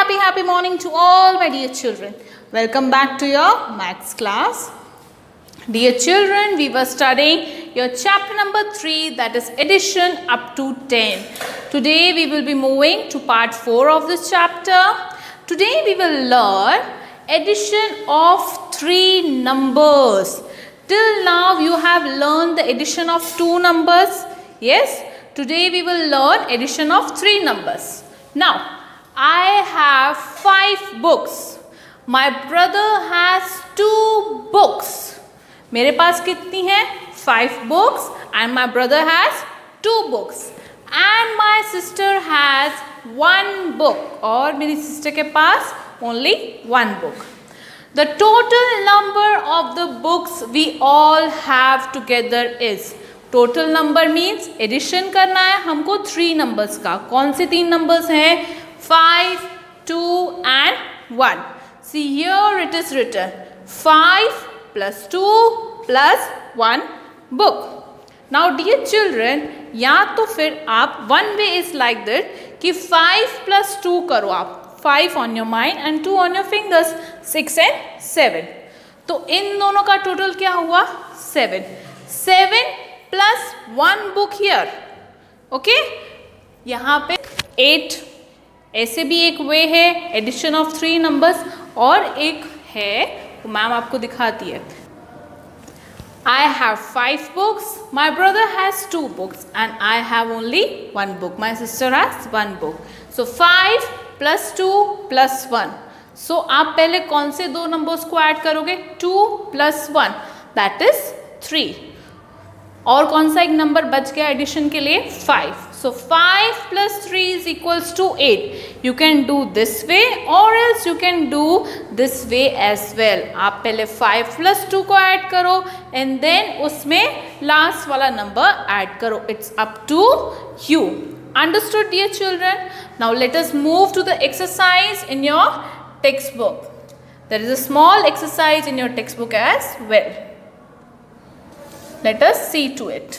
happy morning to all my dear children. Welcome back to your maths class. Dear children, we were studying your chapter number 3, that is addition up to 10. Today we will be moving to part 4 of this chapter. Today we will learn addition of 3 numbers. Till now you have learned the addition of 2 numbers. Yes, today we will learn addition of 3 numbers. Now, I have 5 books. My brother has 2 books. मेरे पास कितनी है? 5 books and my brother has 2 books. And my sister has 1 book. और मेरी sister के पास only 1 book. The total number of the books we all have together is. Total number means addition करना है हमको 3 numbers का. कौन से 3 numbers हैं? 5, 2 and 1. See here it is written 5 plus 2 plus 1 book. Now dear children, या तो फिर आप one way is like that कि 5 plus 2 करो आप. 5 on your mind and 2 on your fingers. 6 and 7. तो इन दोनों का total क्या हुआ? 7. 7 plus 1 book here. Okay? यहाँ पे 8. ऐसे भी एक वे है एडिशन ऑफ 3 नंबर्स और एक है वो मैम आपको दिखाती है. I have 5 books, my brother has 2 books and I have only 1 book. My sister has 1 book. So 5 plus 2 plus 1. So आप पहले कौन से 2 नंबर्स को ऐड करोगे? 2 plus 1 that is 3. और कौन सा एक नंबर बच गया एडिशन के लिए? 5. So 5 plus 3 is equals to 8. You can do this way or else you can do this way as well. आप पहले 5 plus 2 को ऐड करो and then उसमें लास्ट वाला नंबर ऐड करो. It's up to you. Understood dear children? Now let us move to the exercise in your textbook. There is a small exercise in your textbook as well. Let us see to it.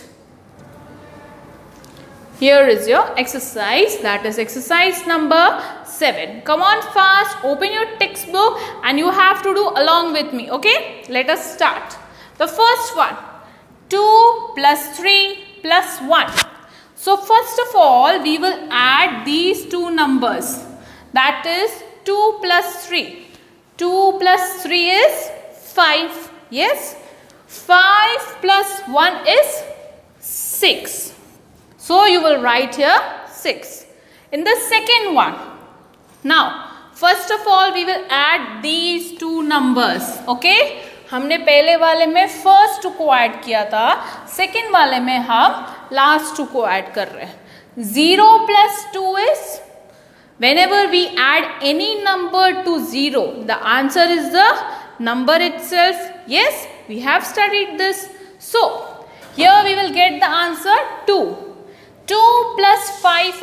Here is your exercise, that is exercise number 7. Come on fast, open your textbook and you have to do along with me. Okay, let us start. The first one, 2 plus 3 plus 1. So first of all, we will add these 2 numbers. That is 2 plus 3. 2 plus 3 is 5. Yes. 5 plus 1 is 6. So you will write here 6. In the second one, now first of all we will add these 2 numbers. Okay? हमने पहले वाले में first 2 को add किया था, second वाले में हम last 2 को ऐड कर रहे हैं. 0 plus 2 is, whenever we add any number to 0, the answer is the number itself. Yes, we have studied this. So here we will get the answer 2. 2 plus 5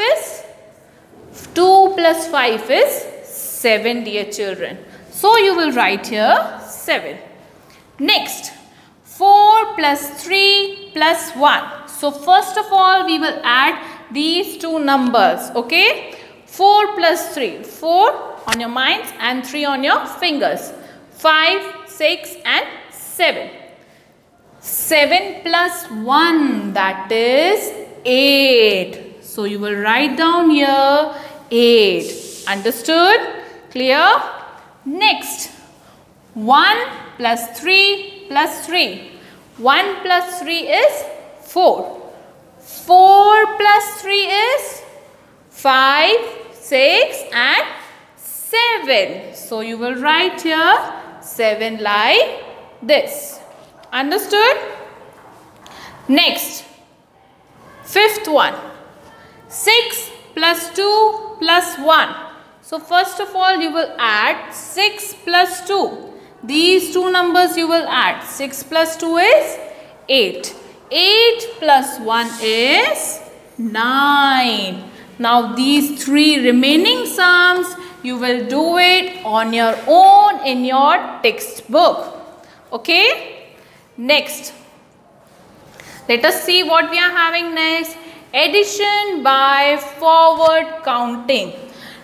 is 7 dear children. So you will write here 7. Next, 4 plus 3 plus 1. So first of all we will add these 2 numbers. Okay, 4 plus 3, 4 on your minds and 3 on your fingers. 5, 6 and 7. 7 plus 1, that is 8. So you will write down here 8. Understood? Clear? Next, 1 plus 3 plus 3. 1 plus 3 is 4. 4 plus 3 is 5, 6 and 7. So you will write here 7 like this. Understood? Next, fifth one, 6 plus 2 plus 1. So first of all you will add 6 plus 2. These 2 numbers you will add. 6 plus 2 is 8. 8 plus 1 is 9. Now these 3 remaining sums you will do it on your own in your textbook. Okay? Next, let us see what we are having next. Addition by forward counting.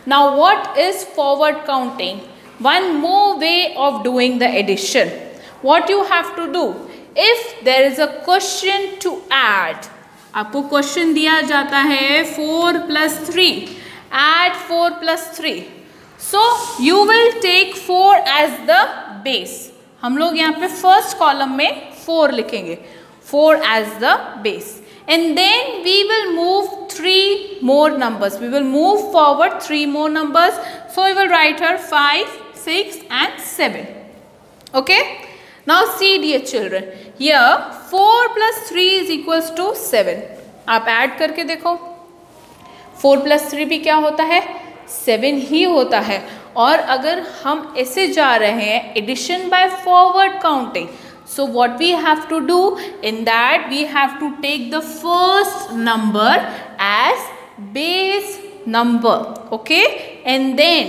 Now what is forward counting? One more way of doing the addition. What you have to do? If there is a question to add, आपको question दिया जाता है 4 plus 3, add 4 plus 3. So you will take 4 as the base. हम लोग यहाँ पे first column में 4 लिखेंगे, 4 as the base. And then we will move 3 more numbers. We will move forward 3 more numbers. So we will write here 5, 6 and 7. Okay. Now see dear children. Here 4 plus 3 is equals to 7. आप add करके देखो. 4 plus 3 भी क्या होता है? 7 ही होता है. और अगर हम ऐसे जा रहे हैं addition by forward counting, so what we have to do in that, we have to take the first number as base number, okay, and then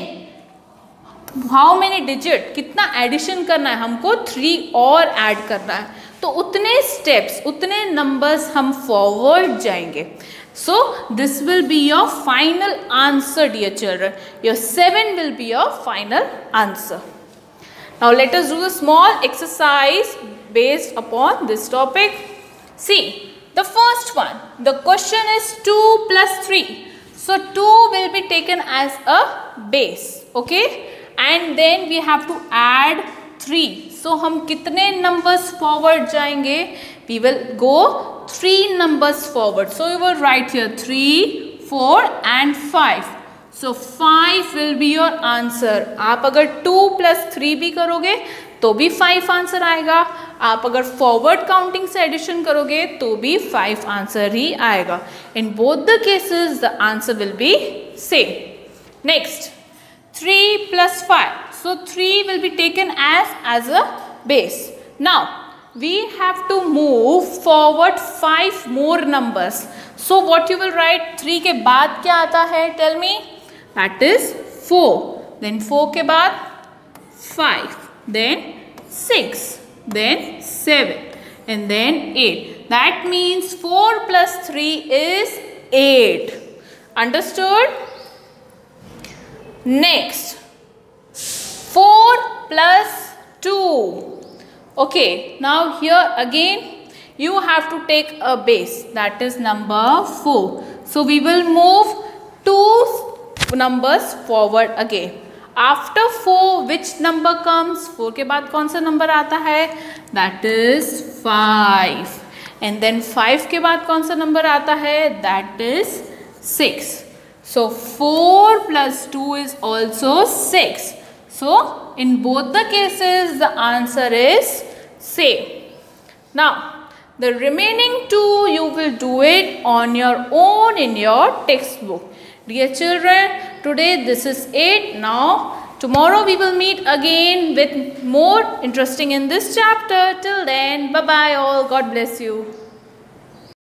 how many digit, कितना एडिशन करना है हमको, 3 और ऐड करना है, तो उतने स्टेप्स, उतने नंबर्स हम फॉरवर्ड जाएंगे. So this will be your final answer dear children. Your 7 will be your final answer. Now let us do a small exercise based upon this topic. See, the first one, the question is 2 plus 3. So 2 will be taken as a base, okay, and then we have to add 3. So हम कितने numbers forward जाएंगे? We will go 3 numbers forward. So you will write here 3, 4 and 5. So 5 will be your answer. आप अगर 2 plus 3 भी करोगे तो भी 5 answer आएगा. आप अगर फॉरवर्ड काउंटिंग से एडिशन करोगे तो भी 5 आंसर ही आएगा. In both the cases the answer will be same. Next, 3 plus 5. So 3 will be taken as a base. Now we have to move forward 5 more numbers. So what you will write? 3 के बाद क्या आता है? Tell me. That is 4. Then 4 के बाद 5. Then 6. Then 7. And then 8. That means 4 plus 3 is 8. Understood? Next, 4 plus 2. Okay, now here again you have to take a base, that is number 4. So we will move 2 numbers forward again. After 4 which number comes? 4 के बाद कौन सा number आता है? That is 5. And then 5 के बाद कौन सा नंबर आता है? That is 6. So 4 plus 2 is also 6. So in both the cases the answer is same. Now the remaining 2 you will do it on your own in your textbook. Dear children, today this is it. Now tomorrow we will meet again with more interesting in this chapter. Till then, bye bye all. God bless you.